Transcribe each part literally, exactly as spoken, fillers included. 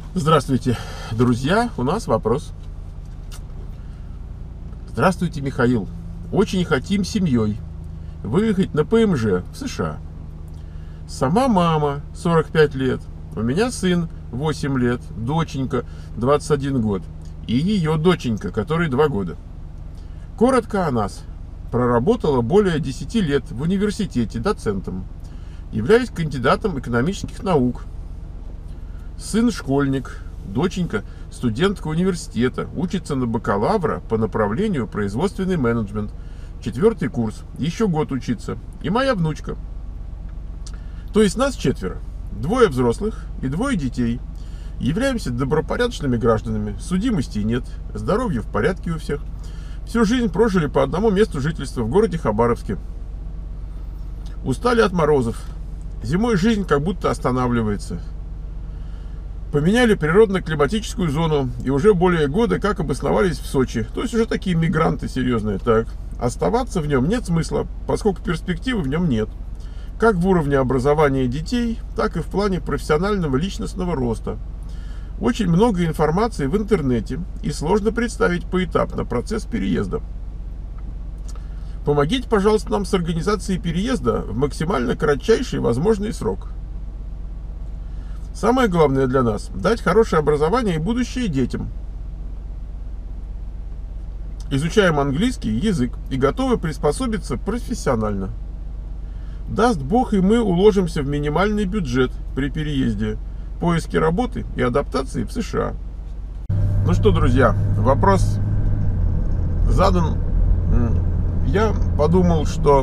Здравствуйте, друзья, у нас вопрос. Здравствуйте, Михаил. Очень хотим семьей выехать на ПМЖ в США. Сама мама, сорок пять лет. У меня сын, восемь лет, доченька, двадцать один год. И ее доченька, которой два года. Коротко о нас. Проработала более десяти лет в университете доцентом. Являюсь кандидатом экономических наук. Сын школьник, доченька студентка университета, учится на бакалавра по направлению производственный менеджмент. Четвертый курс, еще год учиться. И моя внучка. То есть нас четверо. Двое взрослых и двое детей. Являемся добропорядочными гражданами. Судимостей нет. Здоровье в порядке у всех. Всю жизнь прожили по одному месту жительства в городе Хабаровске. Устали от морозов. Зимой жизнь как будто останавливается. Поменяли природно-климатическую зону и уже более года как обосновались в Сочи. То есть уже такие мигранты серьезные. Так, оставаться в нем нет смысла, поскольку перспективы в нем нет. Как в уровне образования детей, так и в плане профессионального личностного роста. Очень много информации в интернете и сложно представить поэтапно процесс переезда. Помогите, пожалуйста, нам с организацией переезда в максимально кратчайший возможный срок. Самое главное для нас – дать хорошее образование и будущее детям. Изучаем английский язык и готовы приспособиться профессионально. Даст Бог, и мы уложимся в минимальный бюджет при переезде, поиске работы и адаптации в США. Ну что, друзья, вопрос задан. Я подумал, что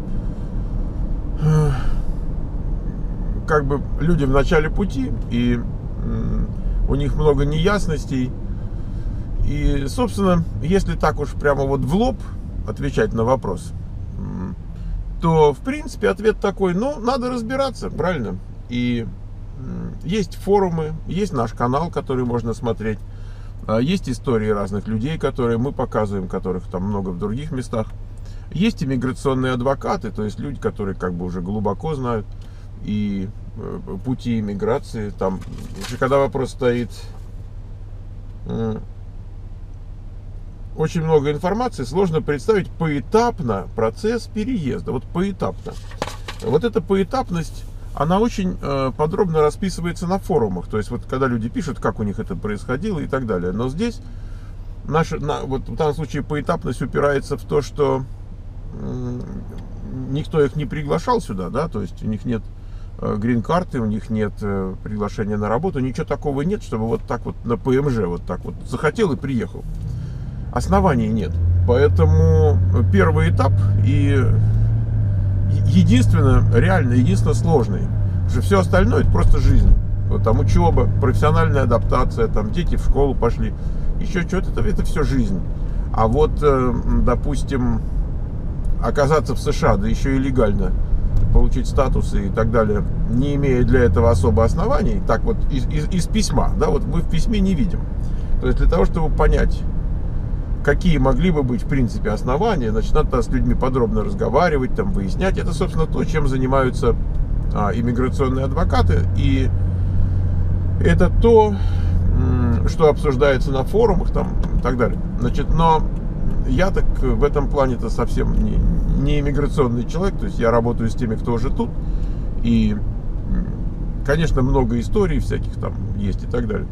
как бы люди в начале пути, и у них много неясностей. И, собственно, если так уж прямо вот в лоб отвечать на вопрос, то, в принципе, ответ такой: ну, надо разбираться, правильно? И есть форумы, есть наш канал, который можно смотреть, есть истории разных людей, которые мы показываем, которых там много в других местах. Есть иммиграционные адвокаты, то есть люди, которые как бы уже глубоко знают и пути иммиграции. Там, когда вопрос стоит, очень много информации, сложно представить поэтапно процесс переезда. Вот поэтапно. Вот эта поэтапность, она очень э, подробно расписывается на форумах. То есть вот когда люди пишут, как у них это происходило и так далее. Но здесь наша, на, вот в данном случае поэтапность упирается в то, что э, никто их не приглашал сюда, да, то есть у них нет грин-карты, у них нет э, приглашения на работу, ничего такого нет, чтобы вот так вот на ПМЖ вот так вот захотел и приехал. Оснований нет. Поэтому первый этап и единственно, реально, единственно сложный. Потому что все остальное это просто жизнь. Вот там учеба, профессиональная адаптация, там дети в школу пошли, еще что-то, это, это все жизнь. А вот, э, допустим, оказаться в США, да еще и легально, получить статусы и так далее, не имея для этого особо оснований, так вот из, из, из письма, да, вот мы в письме не видим. То есть для того, чтобы понять, какие могли бы быть в принципе основания, значит, надо с людьми подробно разговаривать, там, выяснять. Это, собственно, то, чем занимаются а, иммиграционные адвокаты, и это то, что обсуждается на форумах там и так далее. Значит, но я так в этом плане-то совсем не, не иммиграционный человек, то есть я работаю с теми, кто уже тут, и, конечно, много историй всяких там есть и так далее.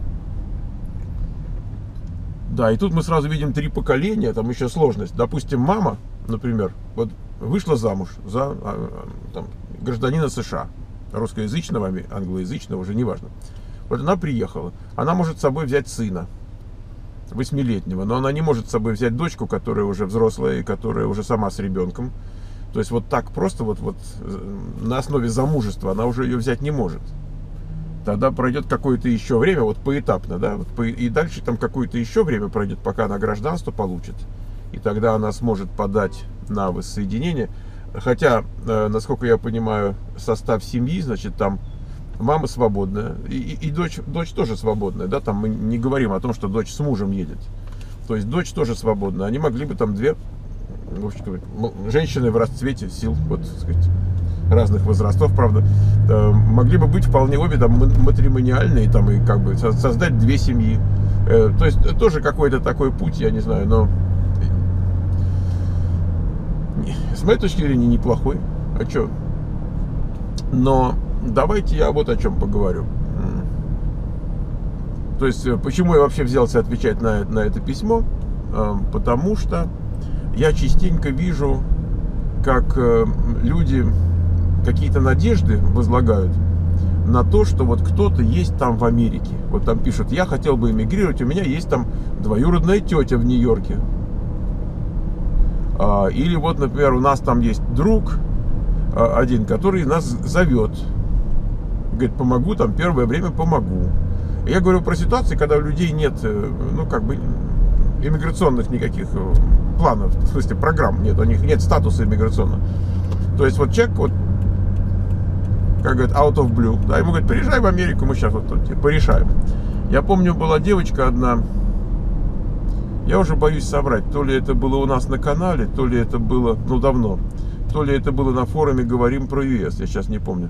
Да, и тут мы сразу видим три поколения, там еще сложность. Допустим, мама, например, вот вышла замуж за там, гражданина США, русскоязычного, англоязычного, уже неважно. Вот она приехала, она может с собой взять сына восьмилетнего, но она не может с собой взять дочку, которая уже взрослая и которая уже сама с ребенком. То есть вот так просто вот, вот на основе замужества она уже ее взять не может. Тогда пройдет какое-то еще время, вот поэтапно, да, вот по, и дальше там какое-то еще время пройдет, пока она гражданство получит. И тогда она сможет подать на воссоединение. Хотя, э, насколько я понимаю, состав семьи, значит, там мама свободная, и, и, и дочь, дочь тоже свободная, да, там мы не говорим о том, что дочь с мужем едет. То есть дочь тоже свободная. Они могли бы там две, в общем, женщины в расцвете сил, вот, так сказать, разных возрастов, правда, могли бы быть вполне обе там матримониальные, там, и как бы создать две семьи. То есть тоже какой-то такой путь, я не знаю, но с моей точки зрения неплохой. А что? Но давайте я вот о чем поговорю. То есть, почему я вообще взялся отвечать на, на это письмо? Потому что я частенько вижу, как люди какие-то надежды возлагают на то, что вот кто-то есть там в Америке. Вот там пишут: я хотел бы эмигрировать, у меня есть там двоюродная тетя в Нью-Йорке. Или вот, например, у нас там есть друг один, который нас зовет. Говорит: помогу, там первое время помогу. Я говорю про ситуации, когда у людей нет, ну, как бы, иммиграционных никаких планов, в смысле программ нет, у них нет статуса иммиграционного. То есть вот человек, вот, как говорят, out of blue, да, ему говорят: приезжай в Америку, мы сейчас вот тут порешаем. Я помню, была девочка одна, я уже боюсь соврать, то ли это было у нас на канале, то ли это было, ну, давно, то ли это было на форуме «Говорим про ю эс», я сейчас не помню.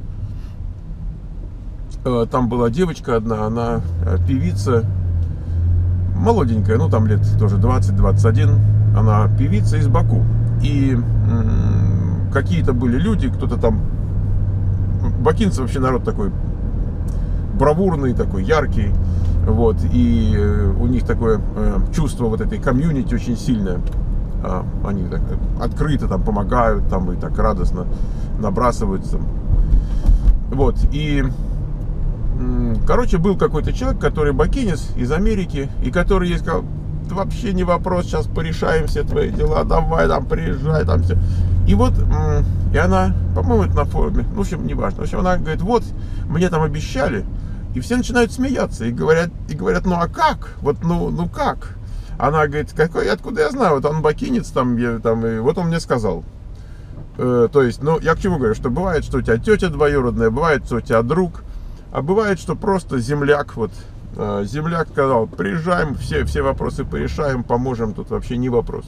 Там была девочка одна, она певица, молоденькая, ну, там лет тоже двадцать-двадцать один, она певица из Баку. И какие-то были люди, кто-то там, бакинцы вообще народ такой бравурный, такой яркий, вот, и у них такое чувство вот этой комьюнити очень сильное. Они так открыто там помогают, там и так радостно набрасываются. Вот, и, короче, был какой-то человек, который бакинец из Америки, и который ей сказал: вообще не вопрос, сейчас порешаем все твои дела, давай там приезжай, там все. И вот, и она, по-моему, это на форуме, ну, в общем, не важно. В общем, она говорит: вот, мне там обещали, и все начинают смеяться, и говорят, и говорят: ну, а как? Вот, ну, ну как? Она говорит: какой, откуда я знаю, вот он бакинец, там, я, там, и вот он мне сказал. Э, то есть, ну, я к чему говорю, что бывает, что у тебя тетя двоюродная, бывает, что у тебя друг, а бывает, что просто земляк, вот, э, земляк сказал: приезжаем, все, все вопросы порешаем, поможем, тут вообще не вопрос.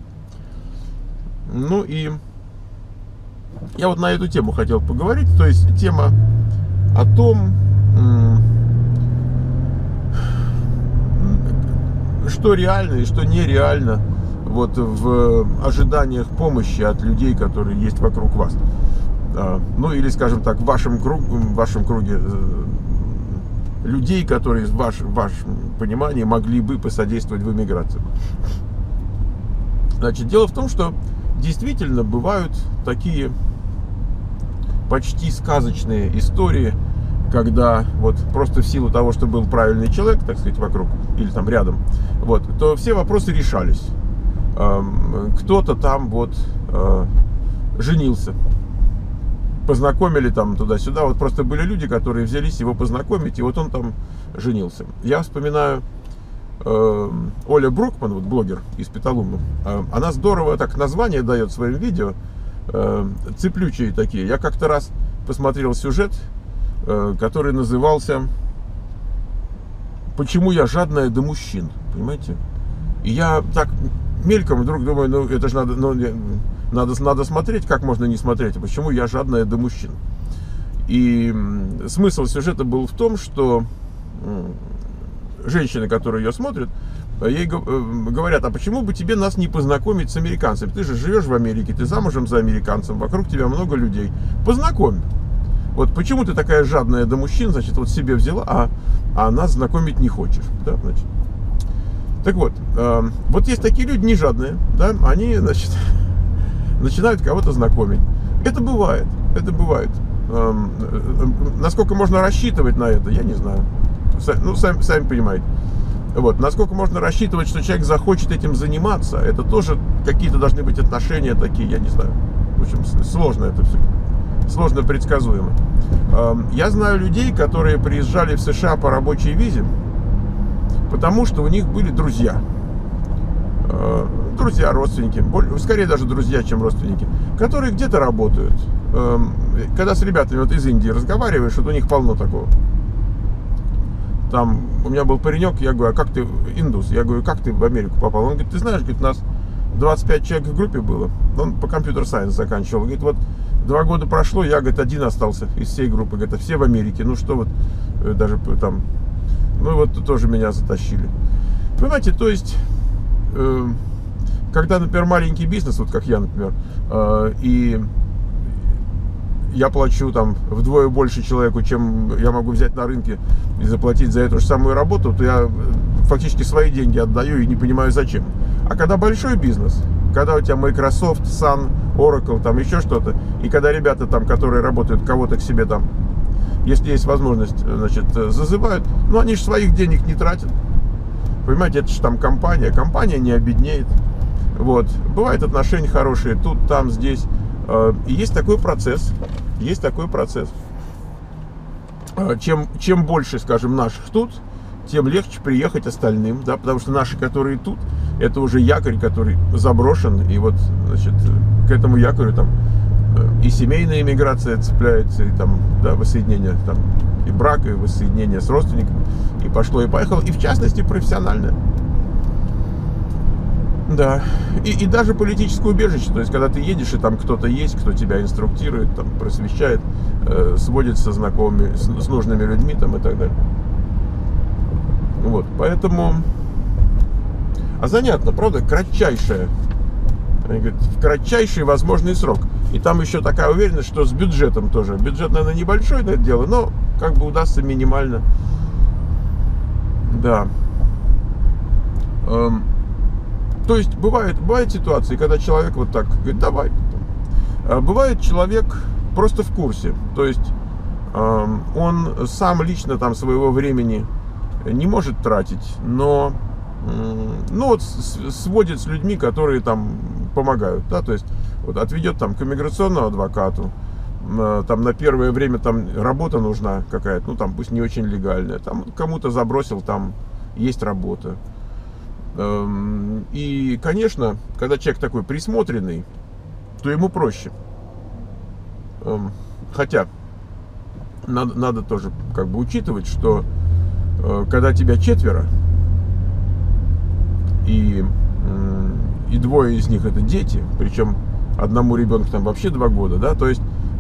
Ну и я вот на эту тему хотел поговорить, то есть тема о том, что реально и что нереально вот в ожиданиях помощи от людей, которые есть вокруг вас. Ну или, скажем так, в вашем круге, в вашем круге людей, которые в, ваш, в вашем понимании могли бы посодействовать в эмиграции. Значит, дело в том, что действительно бывают такие почти сказочные истории, когда вот просто в силу того, что был правильный человек, так сказать, вокруг или там рядом, вот, то все вопросы решались. Кто-то там вот женился, познакомили там туда-сюда, вот просто были люди, которые взялись его познакомить, и вот он там женился. Я вспоминаю э, Оля Брукман, вот блогер из Петалума, э, она здорово так название дает своим видео, э, цеплючие такие. Я как-то раз посмотрел сюжет, э, который назывался «Почему я жадная до мужчин», понимаете? И я так мельком вдруг думаю: ну это же надо, ну, надо, надо смотреть, как можно не смотреть, почему я жадная до мужчин. И смысл сюжета был в том, что женщины, которые ее смотрят, ей говорят: а почему бы тебе нас не познакомить с американцами? Ты же живешь в Америке, ты замужем за американцем, вокруг тебя много людей. Познакомь. Вот почему ты такая жадная до мужчин, значит, вот себе взяла, а, а нас знакомить не хочешь, да, значит. Так вот, э, вот есть такие люди не жадные, да, они, значит, начинают кого-то знакомить. Это бывает, это бывает. Э, э, насколько можно рассчитывать на это, я не знаю. Ну, сами, сами понимаете. Вот, насколько можно рассчитывать, что человек захочет этим заниматься, это тоже какие-то должны быть отношения такие, я не знаю. В общем, сложно это все. Сложно предсказуемо. Э, я знаю людей, которые приезжали в США по рабочей визе, потому что у них были друзья, друзья, родственники, скорее даже друзья, чем родственники, которые где-то работают. Когда с ребятами вот из Индии разговариваешь, вот у них полно такого. Там у меня был паренек, я говорю: а как ты, индус, я говорю: как ты в Америку попал? Он говорит: ты знаешь, говорит, у нас двадцать пять человек в группе было, он по компьютер-сайенс заканчивал, говорит: вот Два года прошло, я, говорит, один остался из всей группы. Говорит, а все в Америке. Ну что вот, даже там, ну вот тоже меня затащили. Понимаете, то есть, э, когда, например, маленький бизнес, вот как я, например, э, и я плачу там вдвое больше человеку, чем я могу взять на рынке и заплатить за эту же самую работу, то я фактически свои деньги отдаю и не понимаю зачем. А когда большой бизнес, когда у тебя Microsoft, Sun, Oracle, там еще что-то, и когда ребята там, которые работают, кого-то к себе там, если есть возможность, значит, зазывают, ну они же своих денег не тратят. Понимаете, это же там компания, компания не обеднеет. Вот. Бывают отношения хорошие тут, там, здесь. И есть такой процесс, есть такой процесс. Чем, чем больше, скажем, наших тут, тем легче приехать остальным, да, потому что наши, которые тут, это уже якорь, который заброшен, и вот, значит, к этому якорю там и семейная иммиграция цепляется, и там, да, воссоединение, там, и брак, и воссоединение с родственниками, и пошло, и поехало, и в частности профессиональное. Да, и, и даже политическое убежище, то есть, когда ты едешь, и там кто-то есть, кто тебя инструктирует, там, просвещает, э, сводит со знакомыми, с, с нужными людьми, там, и так далее. Вот, поэтому... А занятно, правда, кратчайшее, они говорят, в кратчайший возможный срок. И там еще такая уверенность, что с бюджетом тоже. Бюджет, наверное, небольшой на это дело, но как бы удастся минимально. Да. Эм. То есть бывает, бывают ситуации, когда человек вот так говорит, давай. А бывает человек просто в курсе. То есть э, он сам лично там своего времени не может тратить, но э, ну, вот сводит с людьми, которые там помогают. Да? То есть вот, отведет там к иммиграционному адвокату. Э, там на первое время там работа нужна какая-то, ну там пусть не очень легальная. Там кому-то забросил, там есть работа. И, конечно, когда человек такой присмотренный, то ему проще. Хотя надо, надо тоже как бы учитывать, что когда тебя четверо, и, и двое из них это дети, причем одному ребенку там вообще два года, да, то есть,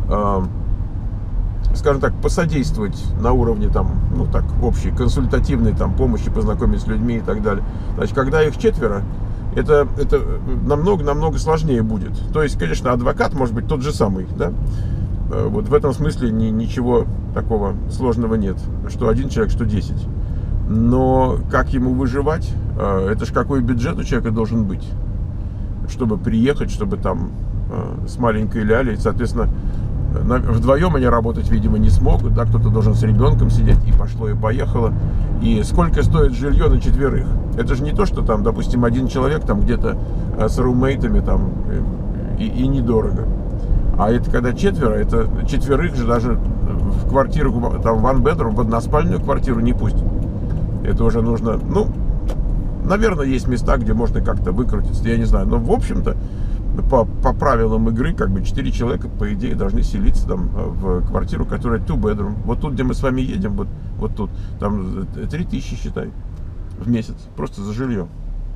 скажем так, посодействовать на уровне там, ну так, общей, консультативной там помощи, познакомить с людьми и так далее. Значит, когда их четверо, это, это намного-намного сложнее будет. То есть, конечно, адвокат может быть тот же самый, да? Вот в этом смысле ни, ничего такого сложного нет, что один человек, что десять. Но как ему выживать, это же какой бюджет у человека должен быть, чтобы приехать, чтобы там с маленькой лялей, соответственно, вдвоем они работать, видимо, не смогут, да, кто-то должен с ребенком сидеть, и пошло, и поехало. И сколько стоит жилье на четверых? Это же не то, что там, допустим, один человек там где-то с румейтами там и, и недорого. А это когда четверо, это четверых же даже в квартиру, там, в one bedroom, в односпальную квартиру не пустят. Это уже нужно, ну, наверное, есть места, где можно как-то выкрутиться, я не знаю. Но, в общем-то, По, по правилам игры, как бы четыре человека, по идее, должны селиться там в квартиру, которая two bedroom. Вот тут, где мы с вами едем, вот, вот тут, там три тысячи, считай, в месяц, просто за жилье.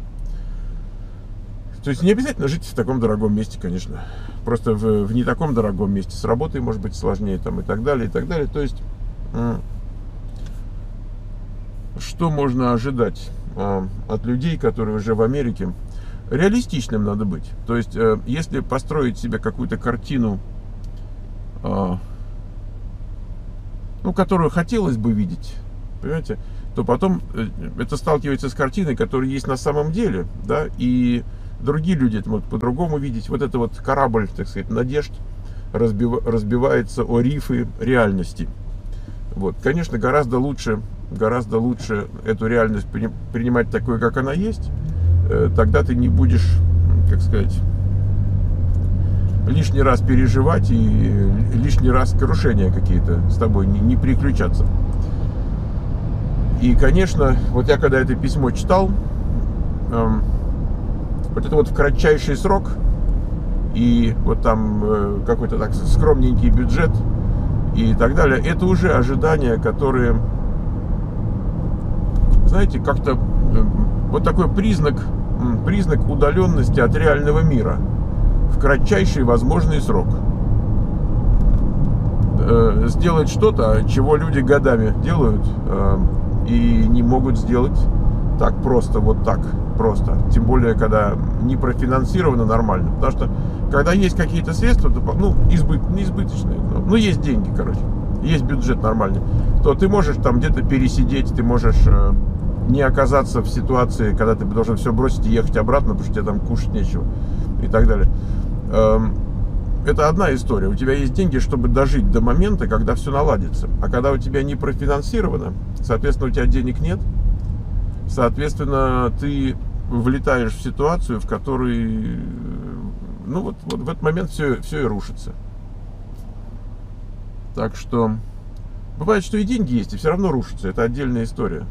То есть не обязательно жить в таком дорогом месте, конечно. Просто в, в не таком дорогом месте с работой может быть сложнее, там, и так далее, и так далее. То есть, что можно ожидать от людей, которые уже в Америке? Реалистичным надо быть. То есть, э, если построить себе какую-то картину, э, ну, которую хотелось бы видеть, понимаете, то потом э, это сталкивается с картиной, которая есть на самом деле, да, и другие люди это могут по-другому видеть. Вот это вот корабль, так сказать, надежд разбив, разбивается о рифы реальности. Вот, конечно, гораздо лучше, гораздо лучше эту реальность принимать такой, как она есть. Тогда ты не будешь, как сказать, лишний раз переживать и лишний раз крушения какие-то с тобой не, не приключаться. И, конечно, вот я когда это письмо читал, эм, вот это вот в кратчайший срок и вот там э, какой-то так скромненький бюджет и так далее, это уже ожидания, которые, знаете, как-то э, вот такой признак признак удаленности от реального мира в кратчайший возможный срок. э, сделать что-то, чего люди годами делают э, и не могут сделать так просто, вот так просто. Тем более, когда не профинансировано нормально. Потому что, когда есть какие-то средства, то, ну, избыт, не избыточные, но, ну, есть деньги, короче, есть бюджет нормальный, то ты можешь там где-то пересидеть, ты можешь э, не оказаться в ситуации, когда ты должен все бросить и ехать обратно, потому что тебе там кушать нечего и так далее. Эм, это одна история. У тебя есть деньги, чтобы дожить до момента, когда все наладится. А когда у тебя не профинансировано, соответственно, у тебя денег нет, соответственно, ты влетаешь в ситуацию, в которой, ну вот, вот в этот момент все, все и рушится. Так что бывает, что и деньги есть, и все равно рушится. Это отдельная история.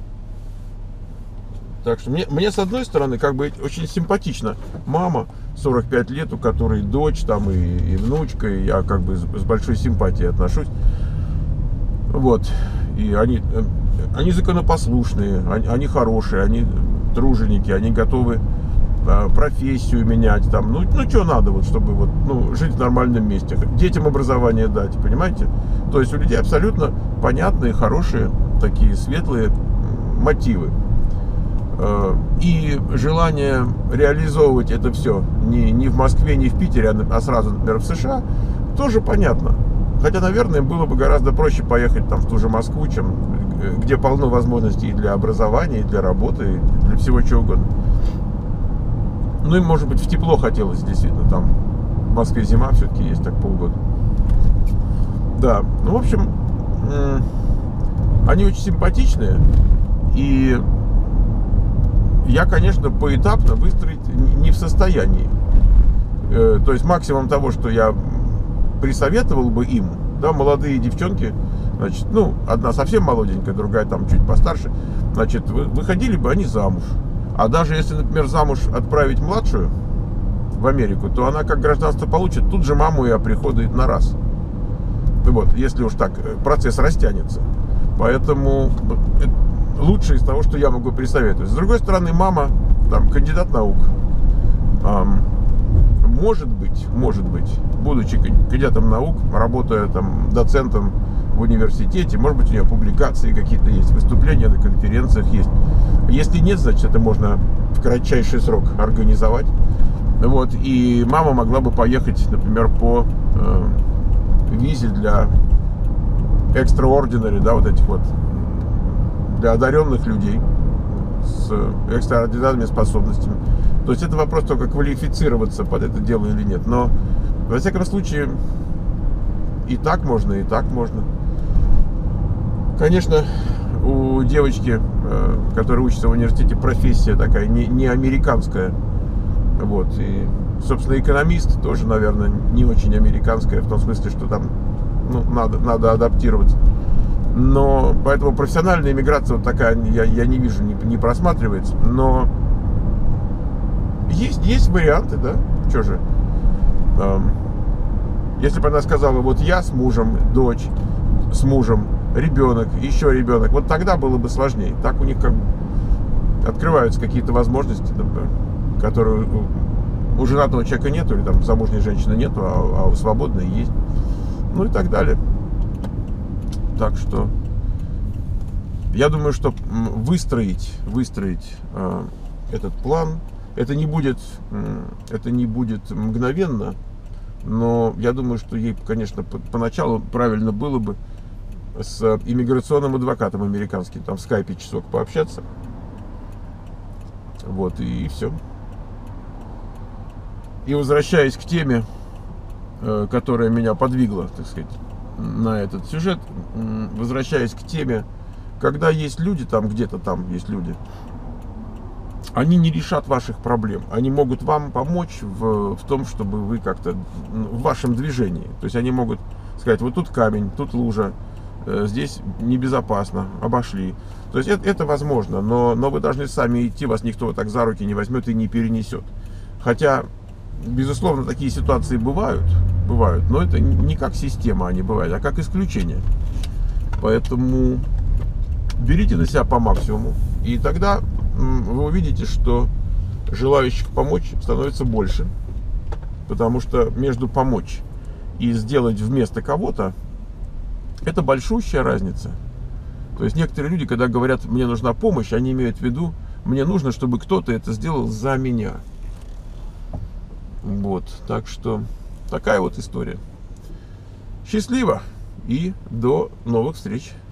Так что мне, мне с одной стороны, как бы очень симпатично. Мама сорок пять лет, у которой дочь там и, и внучка, и я как бы с, с большой симпатией отношусь. Вот. И они, они законопослушные, они, они хорошие, они труженики, они готовы а, профессию менять там. Ну, ну что надо, вот, чтобы вот, ну, жить в нормальном месте, детям образование дать, понимаете? То есть у людей абсолютно понятные, хорошие, такие светлые мотивы. И желание реализовывать это все не, не в Москве, не в Питере, а сразу, например, в США, тоже понятно. Хотя, наверное, им было бы гораздо проще поехать там в ту же Москву, чем где полно возможностей и для образования, и для работы, и для всего чего угодно. Ну, им, может быть, в тепло хотелось, действительно. Там в Москве зима все-таки есть, так полгода. Да, ну, в общем, они очень симпатичные. И я, конечно, поэтапно выстроить не в состоянии. То есть максимум того, что я присоветовал бы им, да, молодые девчонки, значит, ну, одна совсем молоденькая, другая там чуть постарше, значит, выходили бы они замуж. А даже если, например, замуж отправить младшую в Америку, то она как гражданство получит, тут же маму и оприходует на раз. Вот, если уж так процесс растянется. Поэтому лучше из того, что я могу присоветовать. С другой стороны, мама, там, кандидат наук, эм, может быть, может быть, будучи кандидатом наук, работая там доцентом в университете, может быть, у нее публикации какие-то есть, выступления на конференциях есть. Если нет, значит, это можно в кратчайший срок организовать. Вот, и мама могла бы поехать, например, по э, визе для extraordinary, да, вот этих вот, для одаренных людей с экстраординарными способностями. То есть это вопрос только квалифицироваться под это дело или нет. Но, во всяком случае, и так можно, и так можно. Конечно, у девочки, которая учится в университете, профессия такая не, не американская. Вот. И, собственно, экономист тоже, наверное, не очень американская, в том смысле, что там, ну, надо, надо адаптироваться. Но поэтому профессиональная иммиграция вот такая, я, я не вижу, не, не просматривается. Но есть, есть варианты, да? Что же? Эм, если бы она сказала, вот я с мужем, дочь с мужем, ребенок, еще ребенок, вот тогда было бы сложнее. Так у них как открываются какие-то возможности, например, которые у, у женатого человека нету, или там замужней женщины нету, а, а у свободной есть. Ну и так далее. Так что я думаю, что выстроить, выстроить э, этот план, это не будет, э, это не будет мгновенно, но я думаю, что ей, конечно, по, поначалу правильно было бы с иммиграционным адвокатом американским там в скайпе часок пообщаться. Вот, и все. И возвращаясь к теме, э, которая меня подвигла, так сказать, на этот сюжет, возвращаясь к теме, когда есть люди, там где-то там есть люди, они не решат ваших проблем, они могут вам помочь в, в том, чтобы вы как-то в вашем движении, то есть они могут сказать, вот тут камень, тут лужа, здесь небезопасно, обошли, то есть это, это возможно, но, но вы должны сами идти, вас никто вот так за руки не возьмет и не перенесет, хотя, безусловно, такие ситуации бывают, бывают, но это не как система они бывают, а как исключение. Поэтому берите на себя по максимуму, и тогда вы увидите, что желающих помочь становится больше, потому что между помочь и сделать вместо кого-то Это большущая разница. То есть некоторые люди, когда говорят, мне нужна помощь, они имеют в виду, мне нужно, чтобы кто-то это сделал за меня. Вот, так что такая вот история. Счастливо и до новых встреч.